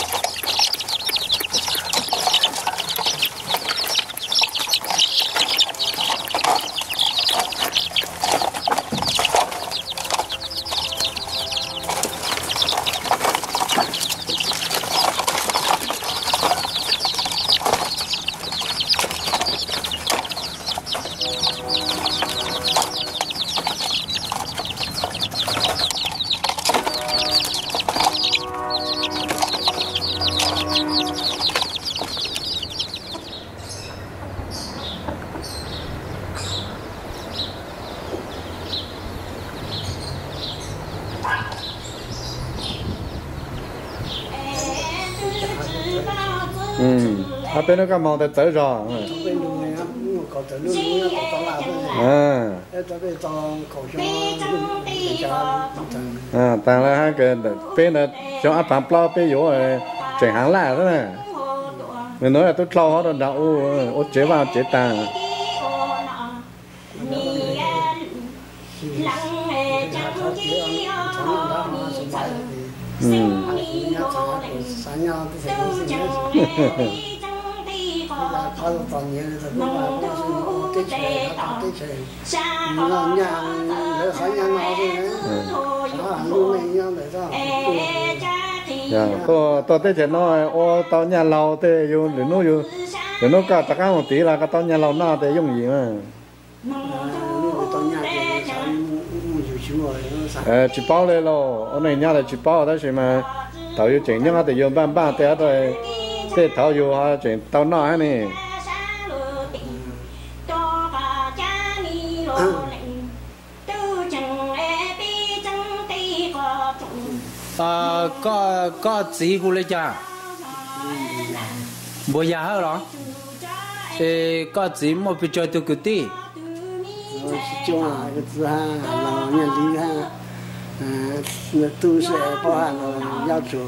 à bên nó cái màu tới rồi bên đường này nó có tới luôn nó có tao làm thôi à cái tao bây giờ khẩu cho à tại là hai cái bên là cho áp phàm plau bên yếu chuyển hàng lại thế này mình nói là tôi plau họ đâu ô ô chế vào chế tà ừ có toàn nhiều rồi cũng là có sự tích trẻ có tích trẻ nhà nhà để khỏi nhà nào thôi đấy nó luôn này nhau để sao dạ tôi tôi tích trẻ nó ô tao nhà lâu thì dùng để nó dùng để nó cả tất cả một tí là cái tao nhà lâu nó thì dùng gì mà ờ chỉ bao lên lo ông này nhà là chỉ bao đó chỉ mà tao yêu chuyện nhưng mà thì dùng ban ban thì rồi thế tháo vô ha chuyện tao nói này à có có gì của lấy cha bây giờ hả đó ê có gì mà bị chơi từ cái gì cho cái thứ hai là nhà lý ha người tu sẽ bao hàng giao chủ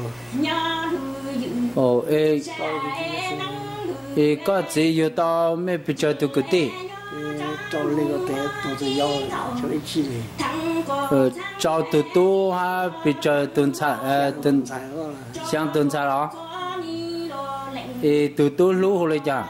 ồ ê ê có gì yêu tao mới bị chơi từ cái gì cho lên cái té tu tự do cho ít chi ờ cho từ tu ha bị chơi tuần sai ờ tuần sang tuần sai đó ê từ tu lú hồ lấy cha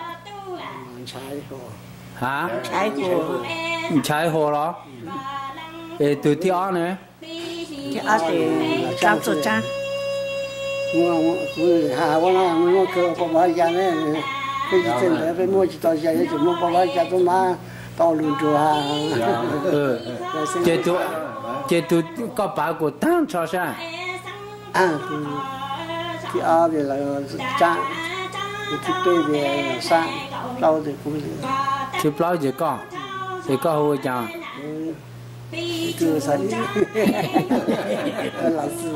hả trái hồ trái hồ đó ê từ thi ó này thì ở thì trang tổ trang mua mua hà quá là mua cơ có bao giờ này cái gì trên đấy phải mua chỉ tao giờ chỉ mua bao giờ tôi mà tao luôn chùa hà ừ chế tu chế tu có bao của tăng cho sao à thì thì ở thì là trang thì bây giờ sang lâu thì cũng thì lâu gì có thì có hồ chàng chưa sai là sư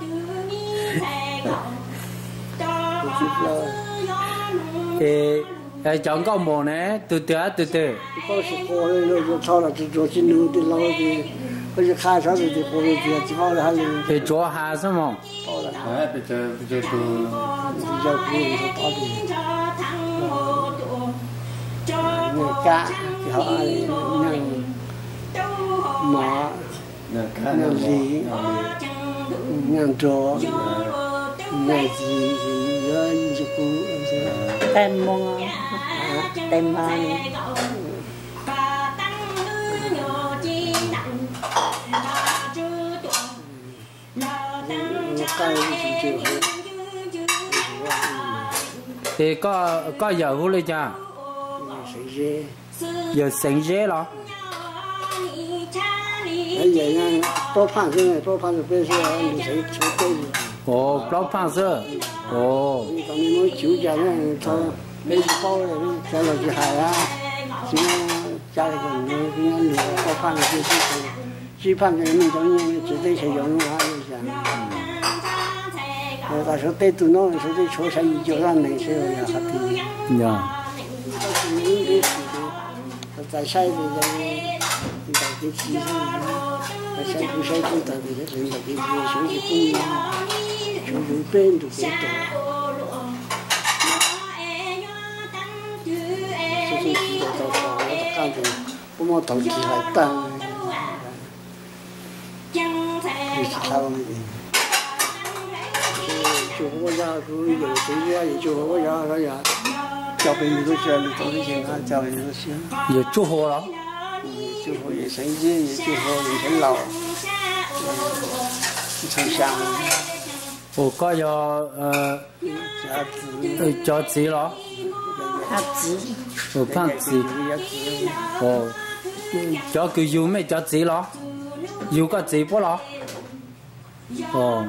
thì chọn có mồ này từ từ từ từ có sự cố rồi rồi sau là rồi chỉ nuôi thì lâu thì có sự khai sáng thì cố rồi thì chỉ bao là hai thì chỗ hà sao mà à bây giờ bây giờ tu bây giờ tu thì tao thì người cá thì họ nhận mà nhận gì nhận trò nhận gì gì đó như cũng tem mong tem mà thì có có giờ hú lên cha giờ sinh dễ đó bây giờ nha tôi phản cái này tôi phản được bây giờ mình sẽ số tên ồ bao phang sơ ồ còn mình nói chịu trả này cho bây giờ bao này cho là gì hại á chỉ cha lại còn nói cái lừa tôi phản được cái gì chỉ phản cái mình giống như chỉ để sử dụng nó hay rồi ta số tên tụi nó số tên số sai cho ra này sẽ là hạt thì dạ tại sai thì tại cái gì tại sai cũng sai cũng tại vì cái là cái gì số gì cũng số gì bên được cái tổ số gì tổ tổ tổ nó cao rồi cũng một tổ chỉ lại tăng thì sao này chú có ra chú giờ chú ra thì chú có ra cái gì cho bên người chơi thì tôi đi chơi ăn cho bên người chơi giờ chú hồ đó chú hồ vậy sáng dễ vậy chú hồ vậy sáng lẩu sáng sáng ồ có giờ cho gì đó hạt gì ồ phang gì ồ cho cái yêu mấy cho gì đó yêu cái gì bố đó ồ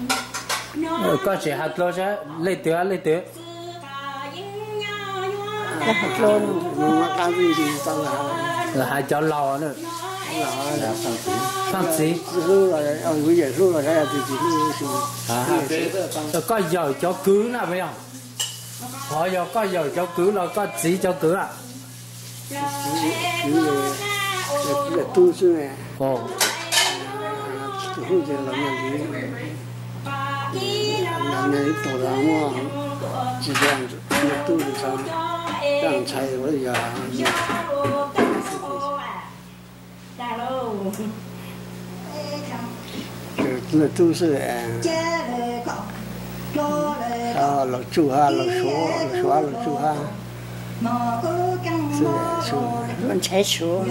có chỉ hạt lo chứ lấy từ lấy từ luôn nhưng mà cái gì thì tao là là hai cháu lò nữa là sang xí lúc là ở bây giờ lúc là cái gì thì à có giờ cháu cứ nào phải không họ giờ có giờ cháu cứ là có xí cháu cứ à là tu sư này ồ tu sư là nhà lý nhà lý tổ là mua chỉ这样子那肚子上让菜我也那都是啊，老住哈，老说老说老住哈，是是， mình sẽ sửa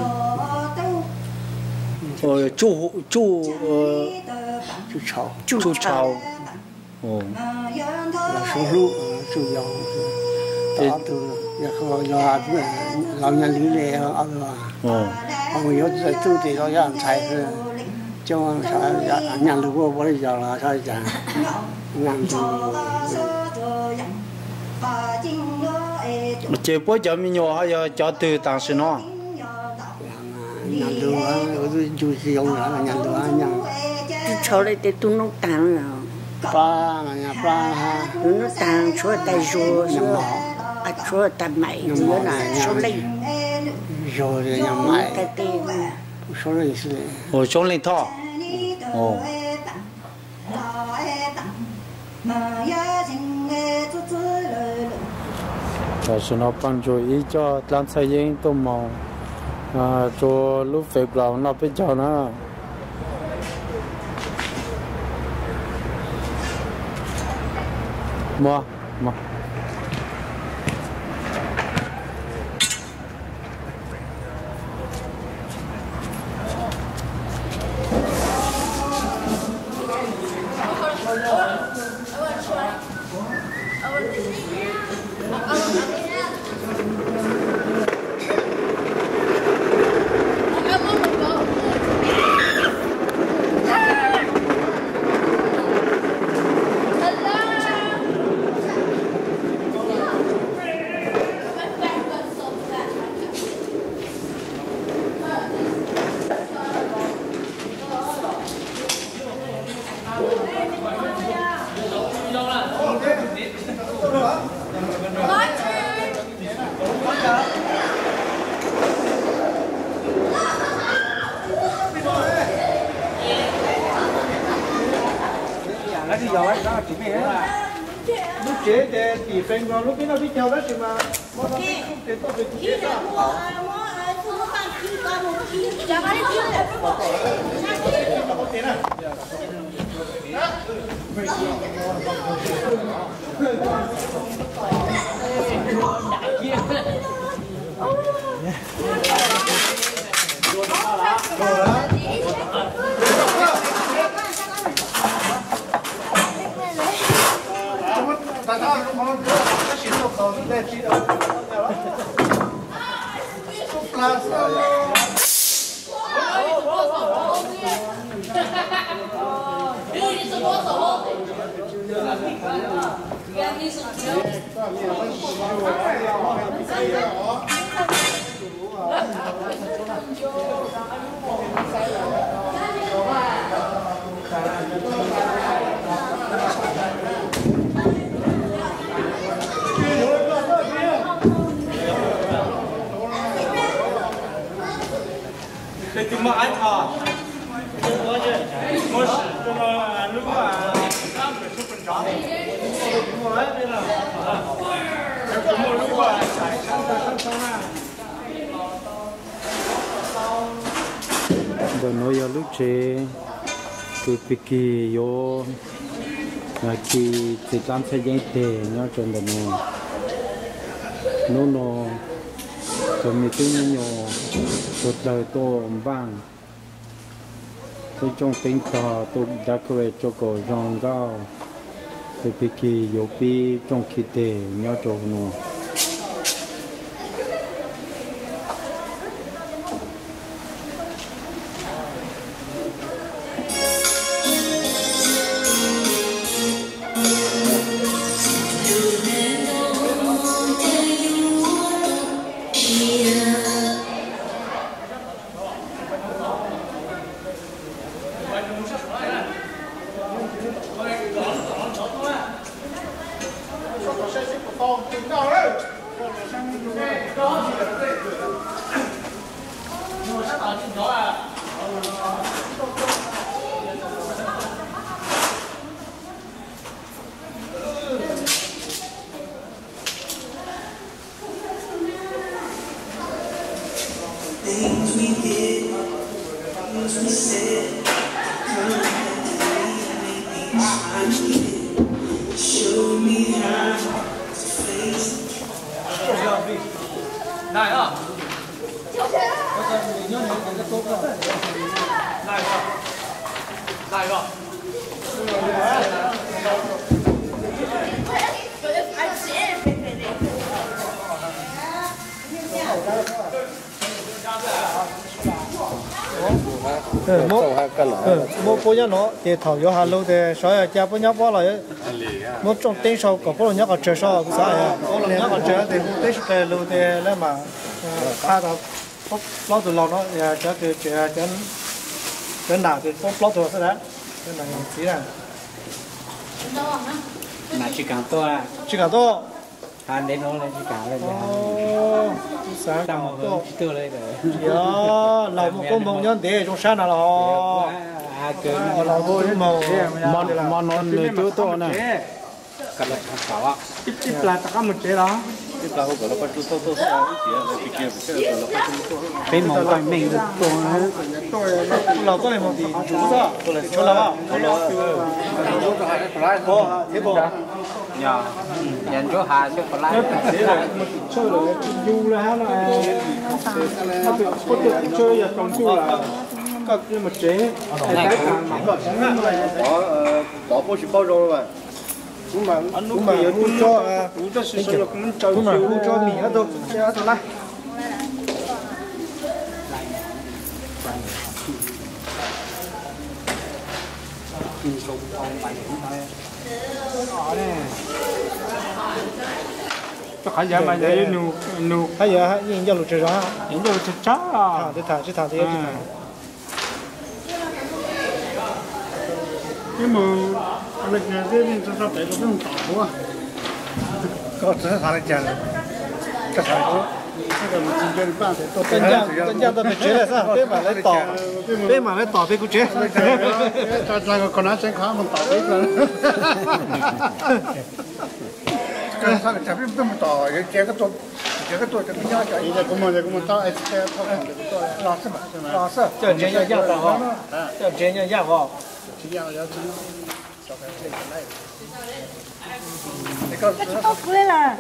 ờ chu chu ờ 住炒 chu trào ồ 老说路住腰，大都然后要啥子老年里来啊是吧？ ồ 我有在住的要让菜是。叫啥呀？伢如果我的要了啥讲，伢就。 chế bố cho mình nhỏ hay cho từ tàng sinh nó nhặt đồ á, tôi chú sử dụng là nhặt đồ á nhặt. Cho lại để tôi nấu tang nào. Ba mà nhà ba ha. Tôi nấu tang cho tay rùa rùa, à cho tay mày nữa là cho lấy. Rồi thì nhà mày. Cái tiền. Số lấy sự. Ồ số lấy thọ. Ồ. Và số nó bằng cho ý cho làm xây dựng tôi mong à cho lúc về bảo nó biết cho nó mua mua lúc chế để tỷ phèn vào lúc nó biết nhau đó thì mà mua nó để tôi phải chế ra tại sao nó có cái gì đâu có để chỉ đâu để tìm mà anh thọ mỗi sự cho nó lúc mà năm mươi phần trăm mỗi đây là một lúc mà chạy sang sang sang na rồi nói lúc chế từ piki yo là khi từ làm xây dựng tệ nó trong đó nó nó cho mình tự nhiên nhỏ một đời tôi vang tôi trong tính thọ tôi decorate cho cổ rong gao từ piki yo pi trong khi tệ nhỏ trong nó Things we did, things we said, show me how to face it. Này à? Này à? Này à? một một bữa nó thì thầu vô hà lô thì sỏi cha bữa nhóc bỏ lại một trong tên sau có bữa nhóc ở trời sau cũng sao à bữa nhóc ở trời thì tên cái lô thì lấy mà khai đó lót từ lò nó cho từ cho cho đến nào thì lót từ sẽ đấy cái này chỉ là mà chỉ càng to à chỉ càng to ăn đến nó lên chỉ càng lên ô sáng tao một cái tiêu lên rồi giờ lại một con bông nhân để trong山nào là à cứ là vô cái màu món món non người tiêu to này cắt lại khảo á ít ít là tất cả một chế đó Tiếp là có là bắt tu tu tu là cái kia phải là bắt tu tu. cái màu vàng mình tôi tôi là tôi là một tí chú sao tôi là chú là tôi là có thế bộ nhà nhận chỗ hà chỗ phải lại thế là một chơi rồi du là là có thể có thể chơi ở trong du là các cái một chế có có bao nhiêu bao rồi mà cũng mà cũng mà cũng cho cũng cho sự sự cũng cho cũng mà cũng cho mì ở đâu chơi ở đâu này cho khá giả mà vậy nụ nụ hay giờ nhìn cho lụt trời đó nhìn cho chặt chắn à để thả chứ thả thế cái mà lịch này cái mình cho cho phải có không tỏ quá có thể thả lại chèn cái thả đó cái cái mình chỉ cần bạn để tôi tân gia tân gia tôi phải chế là sao bên mà lấy tỏ bên mà lấy tỏ bên cũng chế cho cho con nó sẽ khó mình tỏ biết rồi cái sao cái chả biết tôi tỏ cái chế cái tôi chế cái tôi cái nhau cái bây giờ cũng mà cũng mà tao ai sẽ không làm được tôi lo sao mà lo sao chơi chế nhau nhau vào chơi chế nhau nhau vào chỉ nhau nhau chỉ cho cái cái này cái chị bóc lên là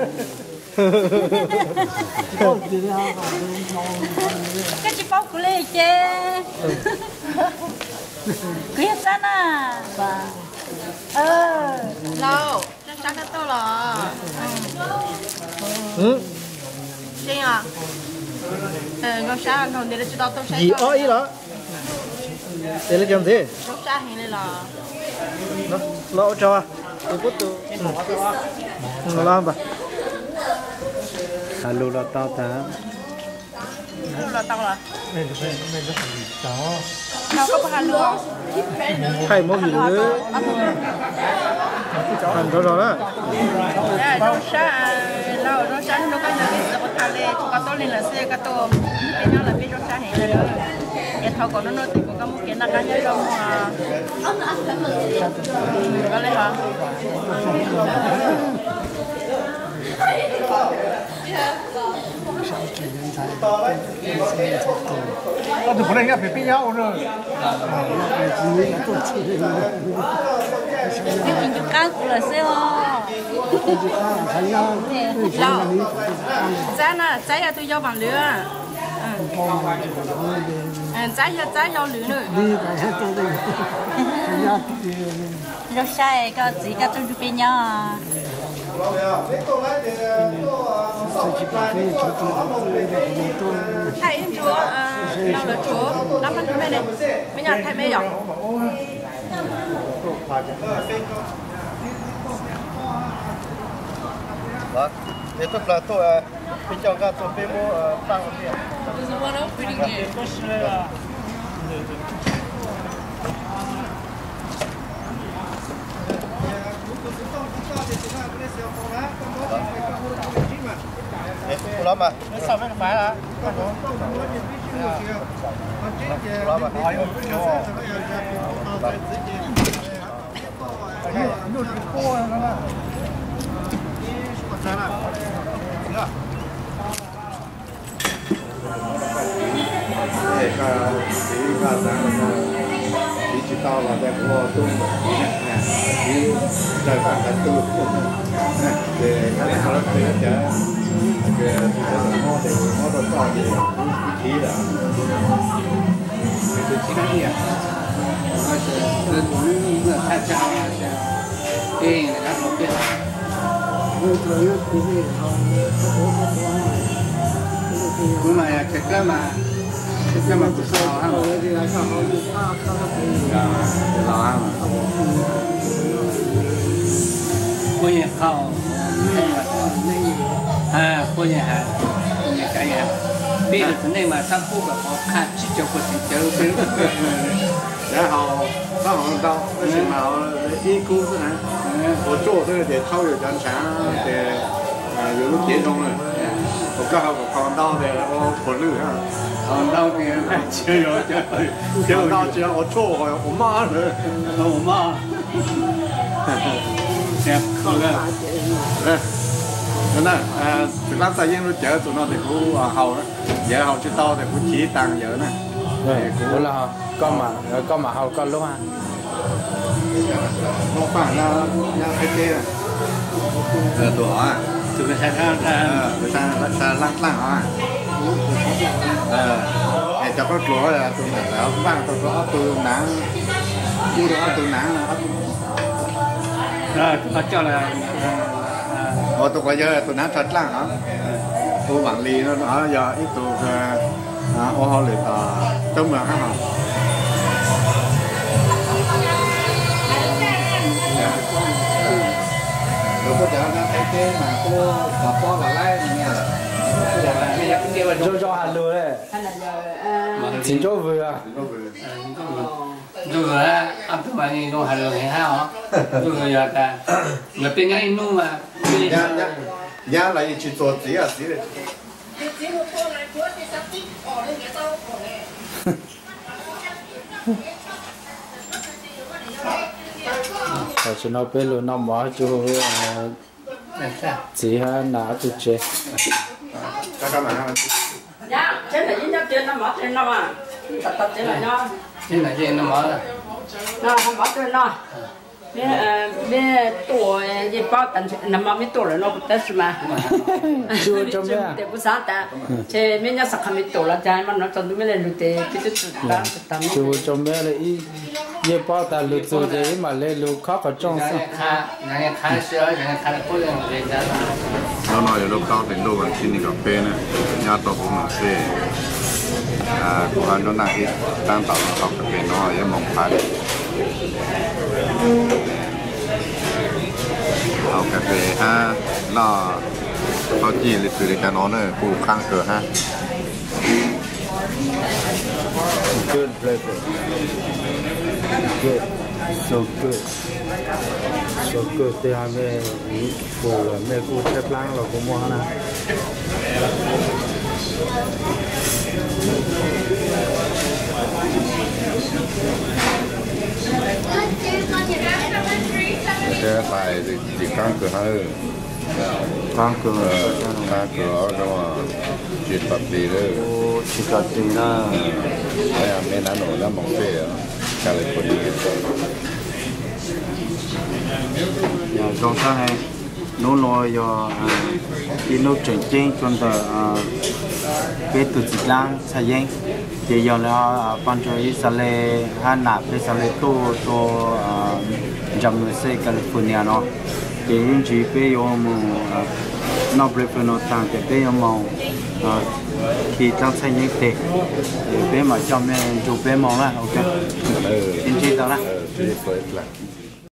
cái chị bóc lên chứ kia sana và ờ lâu chắc chắn là tôi là ừ chị à ờ nó sao nó để cho tao tôi gì ở ý đó để lấy làm gì nó sao hình này là nó lo cho à để bút tu nó làm bà hà lô là tao ta là tao là này được này này nó thành đó tao có bao nhiêu hay món gì nữa thành đó rồi đó nó sao nó nó sao nó có những cái sự bất thình lình chúng ta tôi lên là xe cái tôi cái nó là biết nó sao hình này cái thầu của nó nó thì cũng có một cái là cái nhớ đâu mà có lấy hả có được phải nghe phải biết nhau rồi cá của là sao lâu trái là trái là tôi giao bằng lửa trái là trái giao lửa nữa nó sai có gì cả tôi biết nhau thầy em chúa đâu là chúa năm phân mấy này mấy nhà thầy mấy dòng đó để tôi là tôi bên trong cái tôi bên mua tăng cái gì cô lắm mà sao mới phải là lắm mà cái cái digital là cái của tôi thì trời phản cảnh tôi để cái này nó sẽ cái cái nó để nó được cho gì khí là cái cái gì à nó cũng là thay cha cái này các nó biết cũng mà cái cái mà cái cái mà cũng sao ha lo ha bây giờ không à bây giờ hả cái gì bây giờ cái này mà sang khu vực họ khai chỉ cho cái gì chơi cái 然后到红到为什么一股子呢？我做这个得超有人钱，得呃有个结中了。我刚好我看到的我ผลเลยฮะ看到别人卖车油就看到只要我做我我骂人， 我骂，这可能， 哎，真的呃，từ lát ta yên nó chở tụi nó thì cũng hầu đó, giờ hầu chưa to thì cũng chỉ tàng giờ này. Cũng là có mà có mà hầu có lúc ha. Nó phải là nhà cái kia. Ờ tuổi à. Tụi mình sẽ ra ra người ta sẽ lăng lăng à. Ờ, để cho có lúa là tụi mình là vàng tụi nó tụi nắng, tụi nó tụi nắng là. Rồi tụi cho là. Ờ tụi bây giờ tụi nắng thật lăng hả? Tụi bằng lì nó ở giờ ít tụi à ô họ lì tờ trong mà hả? Rồi có chợ ra cái cái mà cô bà con là lấy nghe cho cho hạt lúa đấy chính chỗ vừa rồi á ăn thức mà đi nó hạt lúa hay hao rồi giờ ta là bên ngay nu mà giá giá giá là chỉ做几啊几的 ở chỗ nó bên luôn nó mở chỗ chỉ ha nã tụt chế dạ trên là dính trên nó mở trên nó mà tập tập trên là nó trên là trên nó mở rồi nó không mở trên nó bên bên tuổi gì bao tận nằm mà mấy tuổi rồi nó cũng tết mà chưa trong đấy để bữa sáng ta chế mấy nhà sạc mấy tuổi là trái mà nó trong mấy lần lụt thì cái chút đó tầm chưa trong đấy là y gì bao ta lụt rồi đấy mà lên lụt khó có trong sao ngày khai sữa ngày khai cố lên về ra nó nói lúc cao đến đâu còn xin đi cà phê nữa nhà tôi cũng là xe à cô anh nó nói đang tạo học cà phê nó ở mong phải học cà phê ha nó nó chỉ lịch sử cái nó nữa cô khang cửa ha good flavor good so good so good thì hai mẹ cô mẹ cô xếp lăng là cô mua hả cái phải chỉ khang cửa hơn khang cửa khang cửa đó chỉ tập đi đó chỉ tập đi đó đây là mấy nãy nổi ra mỏng phê ở California giờ trong sáng này nó nói do cái nó chuyển chính trong tờ cái từ dịch lang sai danh thì giờ là ban cho Israel han nạp Israel to to trong người xây California nó thì những chỉ bây giờ mà nó prefer nó tăng cái bây giờ mà khi tăng sai danh thì bây mà trong này chụp bây mà là ok xin chào đó